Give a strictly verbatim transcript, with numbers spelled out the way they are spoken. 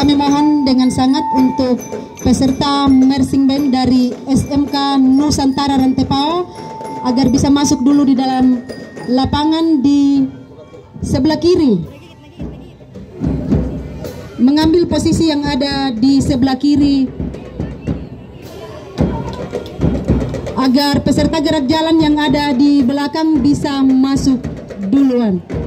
kami mohon dengan sangat untuk peserta marching band dari S M K Nusantara Rantepao agar bisa masuk dulu di dalam lapangan di sebelah kiri, mengambil posisi yang ada di sebelah kiri agar peserta gerak jalan yang ada di belakang bisa masuk duluan.